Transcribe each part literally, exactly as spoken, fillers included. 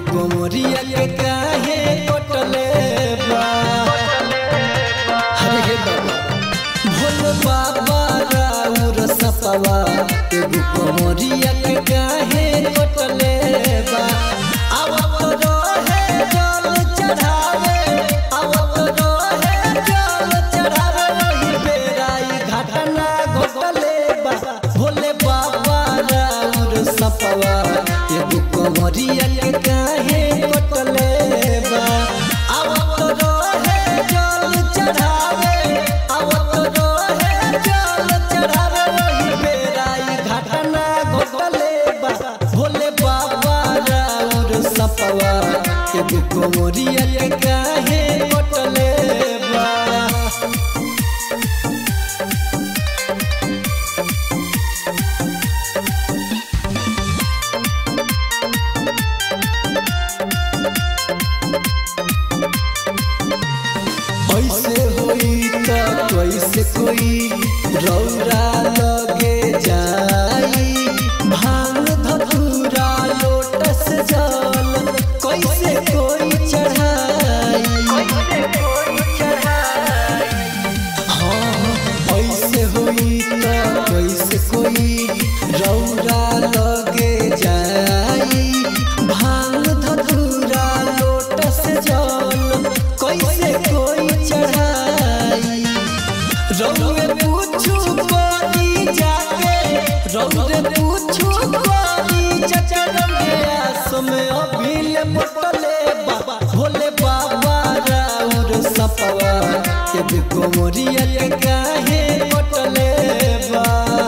कोमरिया के काहे कटले बा हरे बाबा भोले बाबा राउर सपवा एगो कोमरिया के काहे कटले बा आवत रहे जल चढ़ावे आवत रहे जल चढ़ावे वही बेराई घटना घटले बा भोले बाबा राउर सपवा एगो कोमरिया के काहे कटले बा आवत रहे जल चढ़ावे आवत रहे जल चढ़ावे वही बेराई घटना घटले बा भोले बाबा राउर सपवा एगो कोमरिया के काहे कटले बा ऐसे होई त कैसे कोई रौरा लगे जाई भांग धतूरा लोटस जल कैसे कोई चढ़ाई हाँ ऐसे होई त कैसे कोई रौरा लगे जाई भांग धतूरा लोटस जल कैसे कोई चढ़ाई रौरे पूछू कोई जाके रौरे पूछू कोई चचरम के आस में अभिल पटले बाबा भोले बाबा राउर सपवा एगो कोमरिया के काहे पटले बा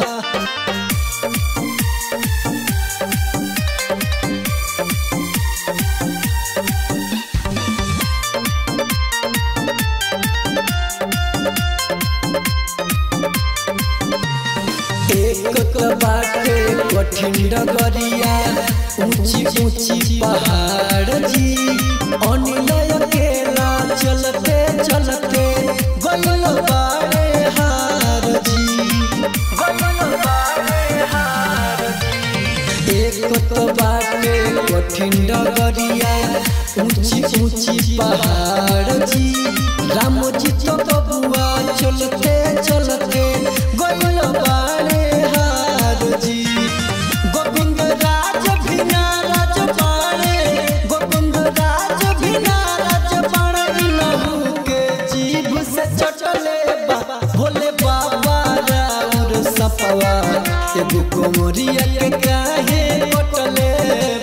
एक तो बाटे कठिन डगरिया ऊंची ऊंची पहाड़ जी अनिलय अकेला चलते चलते गइल बाड़े हार जी गइल बाड़े हार जी एक तो बाटे कठिन डगरिया ऊंची ऊंची पहाड़ जी राम जी तो बबुआ चलते चलते गइल बाड़े जी गोविंद राज भी नाराज बाड़े गोविंद राज भी नाराज बाड़े इनहू के जीभ से चटले बाबा भोले बाबा राउर सपवा एगो कोमरिया के काहे कटले